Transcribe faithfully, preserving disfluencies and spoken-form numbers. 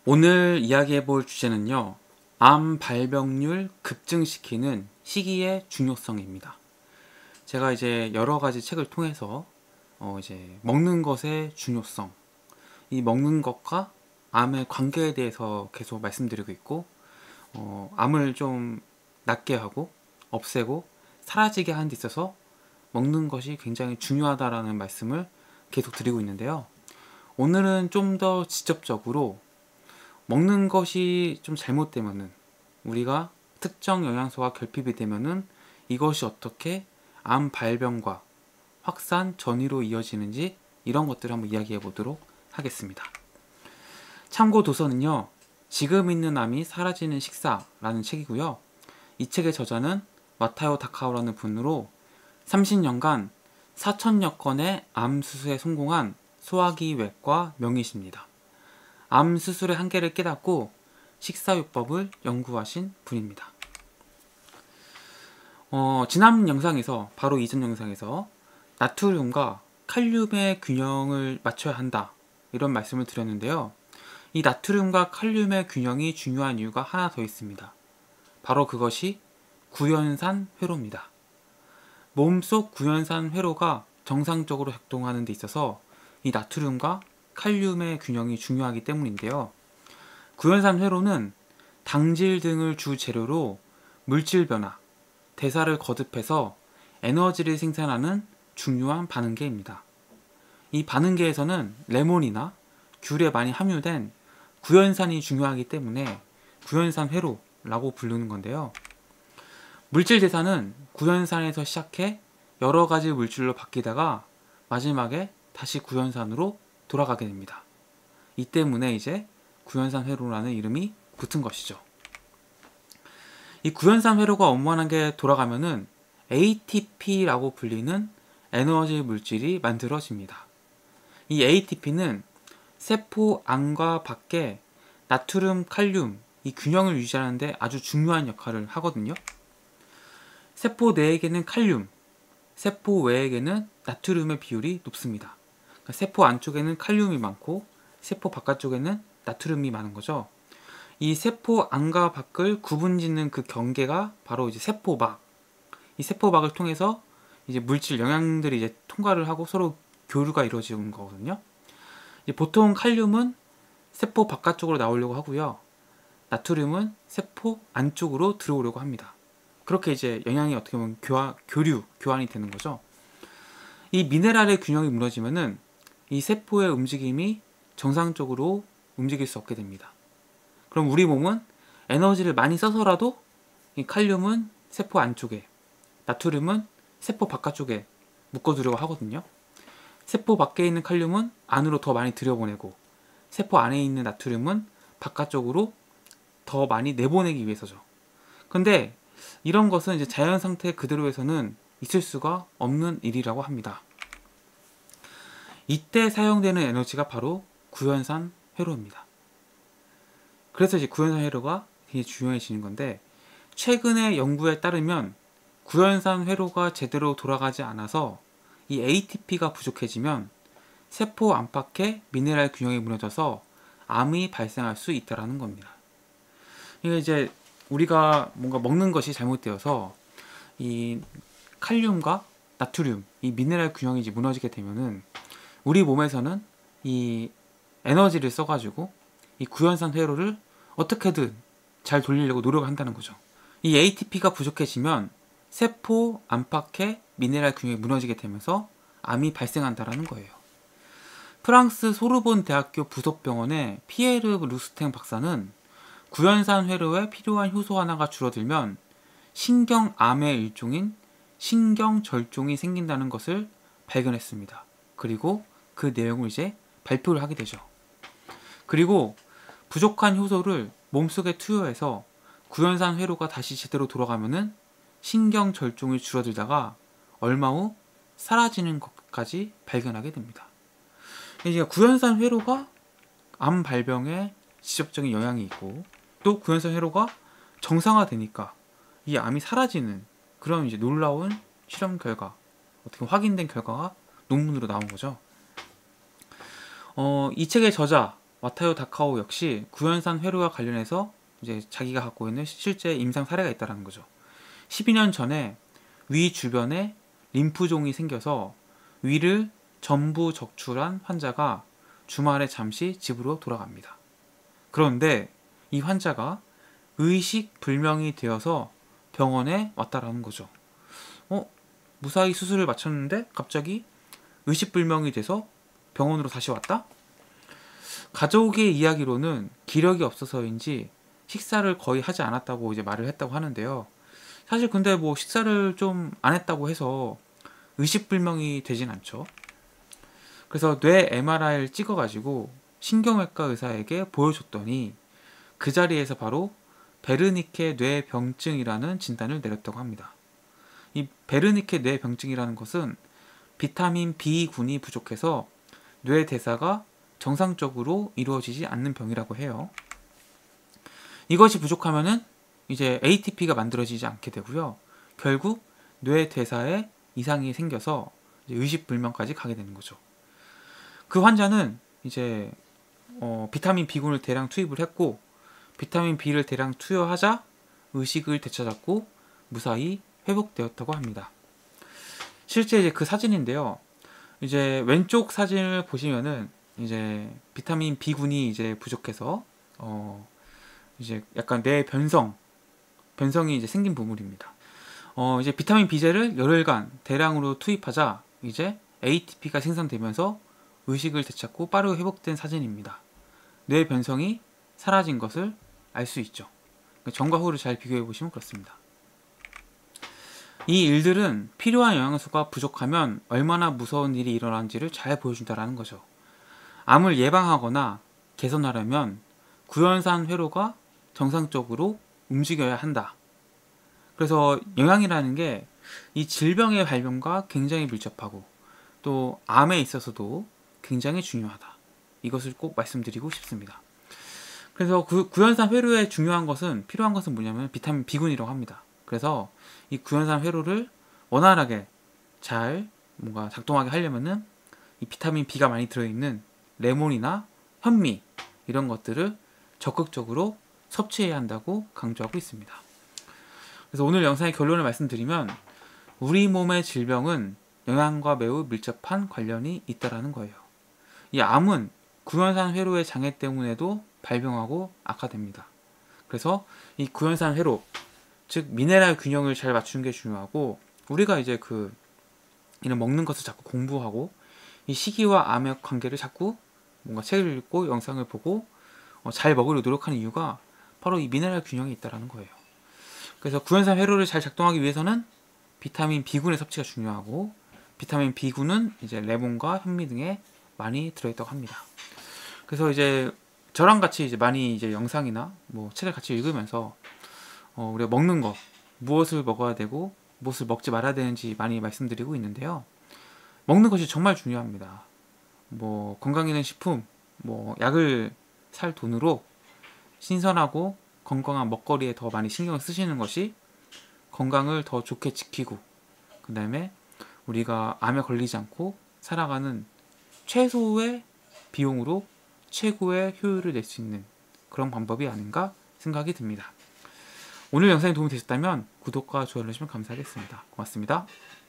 오늘 이야기해 볼 주제는요, 암 발병률 급증시키는 식이의 중요성입니다. 제가 이제 여러 가지 책을 통해서 어 이제 먹는 것의 중요성, 이 먹는 것과 암의 관계에 대해서 계속 말씀드리고 있고, 어 암을 좀 낫게 하고 없애고 사라지게 하는 데 있어서 먹는 것이 굉장히 중요하다라는 말씀을 계속 드리고 있는데요. 오늘은 좀 더 직접적으로 먹는 것이 좀 잘못되면은, 우리가 특정 영양소가 결핍이 되면은 이것이 어떻게 암 발병과 확산 전이로 이어지는지, 이런 것들을 한번 이야기해 보도록 하겠습니다. 참고 도서는요, 지금 있는 암이 사라지는 식사라는 책이고요. 이 책의 저자는 와타요 타카오라는 분으로 삼십 년간 사천여 건의 암 수술에 성공한 소화기 외과 명의십니다. 암 수술의 한계를 깨닫고 식사요법을 연구하신 분입니다. 어, 지난 영상에서, 바로 이전 영상에서 나트륨과 칼륨의 균형을 맞춰야 한다, 이런 말씀을 드렸는데요. 이 나트륨과 칼륨의 균형이 중요한 이유가 하나 더 있습니다. 바로 그것이 구연산 회로입니다. 몸속 구연산 회로가 정상적으로 작동하는 데 있어서 이 나트륨과 칼륨의 균형이 중요하기 때문인데요. 구연산 회로는 당질 등을 주 재료로 물질 변화, 대사를 거듭해서 에너지를 생산하는 중요한 반응계입니다. 이 반응계에서는 레몬이나 귤에 많이 함유된 구연산이 중요하기 때문에 구연산 회로라고 부르는 건데요. 물질 대사는 구연산에서 시작해 여러 가지 물질로 바뀌다가 마지막에 다시 구연산으로 돌아가게 됩니다. 이 때문에 이제 구연산 회로라는 이름이 붙은 것이죠. 이 구연산 회로가 원만하게 돌아가면은 에이티피라고 불리는 에너지 물질이 만들어집니다. 이 에이티피는 세포 안과 밖에 나트륨, 칼륨, 이 균형을 유지하는 데 아주 중요한 역할을 하거든요. 세포 내에게는 칼륨, 세포 외에게는 나트륨의 비율이 높습니다. 그러니까 세포 안쪽에는 칼륨이 많고 세포 바깥쪽에는 나트륨이 많은 거죠. 이 세포 안과 밖을 구분짓는 그 경계가 바로 이제 세포막. 이 세포막을 통해서 이제 물질 영양들이 이제 통과를 하고 서로 교류가 이루어지는 거거든요. 이제 보통 칼륨은 세포 바깥쪽으로 나오려고 하고요. 나트륨은 세포 안쪽으로 들어오려고 합니다. 그렇게 이제 영양이 어떻게 보면 교화, 교류, 교환이 되는 거죠. 이 미네랄의 균형이 무너지면은 이 세포의 움직임이 정상적으로 움직일 수 없게 됩니다. 그럼 우리 몸은 에너지를 많이 써서라도 이 칼륨은 세포 안쪽에, 나트륨은 세포 바깥쪽에 묶어두려고 하거든요. 세포 밖에 있는 칼륨은 안으로 더 많이 들여보내고, 세포 안에 있는 나트륨은 바깥쪽으로 더 많이 내보내기 위해서죠. 근데 이런 것은 이제 자연 상태 그대로에서는 있을 수가 없는 일이라고 합니다. 이때 사용되는 에너지가 바로 구연산 회로입니다. 그래서 이제 구연산 회로가 되게 중요해지는 건데, 최근의 연구에 따르면 구연산 회로가 제대로 돌아가지 않아서 이 에이티피가 부족해지면 세포 안팎의 미네랄 균형이 무너져서 암이 발생할 수 있다는 겁니다. 이게 이제 우리가 뭔가 먹는 것이 잘못되어서 이 칼륨과 나트륨, 이 미네랄 균형이 이제 무너지게 되면은 우리 몸에서는 이 에너지를 써가지고 이 구연산 회로를 어떻게든 잘 돌리려고 노력을 한다는 거죠. 이 에이티피가 부족해지면 세포 안팎의 미네랄 균형이 무너지게 되면서 암이 발생한다는 거예요. 프랑스 소르본 대학교 부속병원의 피에르 루스탱 박사는 구연산 회로에 필요한 효소 하나가 줄어들면 신경암의 일종인 신경절종이 생긴다는 것을 발견했습니다. 그리고 그 내용을 이제 발표를 하게 되죠. 그리고 부족한 효소를 몸속에 투여해서 구연산 회로가 다시 제대로 돌아가면은 신경절종이 줄어들다가 얼마 후 사라지는 것까지 발견하게 됩니다. 이제 구연산 회로가 암 발병에 직접적인 영향이 있고, 또 구연산 회로가 정상화되니까 이 암이 사라지는 그런 이제 놀라운 실험 결과, 어떻게 확인된 결과가 논문으로 나온 거죠. 어, 이 책의 저자 와타요 다카오 역시 구연산 회로와 관련해서 이제 자기가 갖고 있는 실제 임상 사례가 있다는 거죠. 십이 년 전에 위 주변에 림프종이 생겨서 위를 전부 적출한 환자가 주말에 잠시 집으로 돌아갑니다. 그런데 이 환자가 의식 불명이 되어서 병원에 왔다라는 거죠. 어? 무사히 수술을 마쳤는데 갑자기 의식 불명이 돼서 병원으로 다시 왔다? 가족의 이야기로는 기력이 없어서인지 식사를 거의 하지 않았다고 이제 말을 했다고 하는데요. 사실 근데 뭐 식사를 좀 안 했다고 해서 의식불명이 되진 않죠. 그래서 뇌 엠알아이를 찍어가지고 신경외과 의사에게 보여줬더니 그 자리에서 바로 베르니케 뇌병증이라는 진단을 내렸다고 합니다. 이 베르니케 뇌병증이라는 것은 비타민 B군이 부족해서 뇌 대사가 정상적으로 이루어지지 않는 병이라고 해요. 이것이 부족하면은 이제 에이티피가 만들어지지 않게 되고요. 결국 뇌 대사에 이상이 생겨서 의식불명까지 가게 되는 거죠. 그 환자는 이제 어, 비타민 B군을 대량 투입을 했고 비타민 B를 대량 투여하자 의식을 되찾았고 무사히 회복되었다고 합니다. 실제 이제 그 사진인데요. 이제 왼쪽 사진을 보시면은 이제 비타민 B군이 이제 부족해서 어 이제 약간 뇌 변성 변성이 이제 생긴 부분입니다. 어 이제 비타민 B제를 열흘간 대량으로 투입하자 이제 에이티피가 생성되면서 의식을 되찾고 빠르게 회복된 사진입니다. 뇌 변성이 사라진 것을 알 수 있죠. 전과 후를 잘 비교해 보시면 그렇습니다. 이 일들은 필요한 영양소가 부족하면 얼마나 무서운 일이 일어나는지를 잘 보여준다는 거죠. 암을 예방하거나 개선하려면 구연산 회로가 정상적으로 움직여야 한다. 그래서 영양이라는 게 이 질병의 발병과 굉장히 밀접하고 또 암에 있어서도 굉장히 중요하다. 이것을 꼭 말씀드리고 싶습니다. 그래서 그 구연산 회로의 중요한 것은 필요한 것은 뭐냐면 비타민 B군이라고 합니다. 그래서 이 구연산 회로를 원활하게 잘 뭔가 작동하게 하려면은 이 비타민 B가 많이 들어있는 레몬이나 현미 이런 것들을 적극적으로 섭취해야 한다고 강조하고 있습니다. 그래서 오늘 영상의 결론을 말씀드리면 우리 몸의 질병은 영양과 매우 밀접한 관련이 있다는 거예요. 이 암은 구연산 회로의 장애 때문에도 발병하고 악화됩니다. 그래서 이 구연산 회로, 즉 미네랄 균형을 잘 맞추는 게 중요하고 우리가 이제 그 이런 먹는 것을 자꾸 공부하고 이 식이와 암의 관계를 자꾸 뭔가 책을 읽고 영상을 보고 어, 잘 먹으려 노력하는 이유가 바로 이 미네랄 균형이 있다는 거예요. 그래서 구연산 회로를 잘 작동하기 위해서는 비타민 B군의 섭취가 중요하고 비타민 B군은 이제 레몬과 현미 등에 많이 들어있다고 합니다. 그래서 이제 저랑 같이 이제 많이 이제 영상이나 뭐 책을 같이 읽으면서 어, 우리가 먹는 거 무엇을 먹어야 되고 무엇을 먹지 말아야 되는지 많이 말씀드리고 있는데요. 먹는 것이 정말 중요합니다. 뭐 건강기능식품, 뭐 약을 살 돈으로 신선하고 건강한 먹거리에 더 많이 신경을 쓰시는 것이 건강을 더 좋게 지키고 그 다음에 우리가 암에 걸리지 않고 살아가는 최소의 비용으로 최고의 효율을 낼 수 있는 그런 방법이 아닌가 생각이 듭니다. 오늘 영상이 도움이 되셨다면 구독과 좋아요 눌러주시면 감사하겠습니다. 고맙습니다.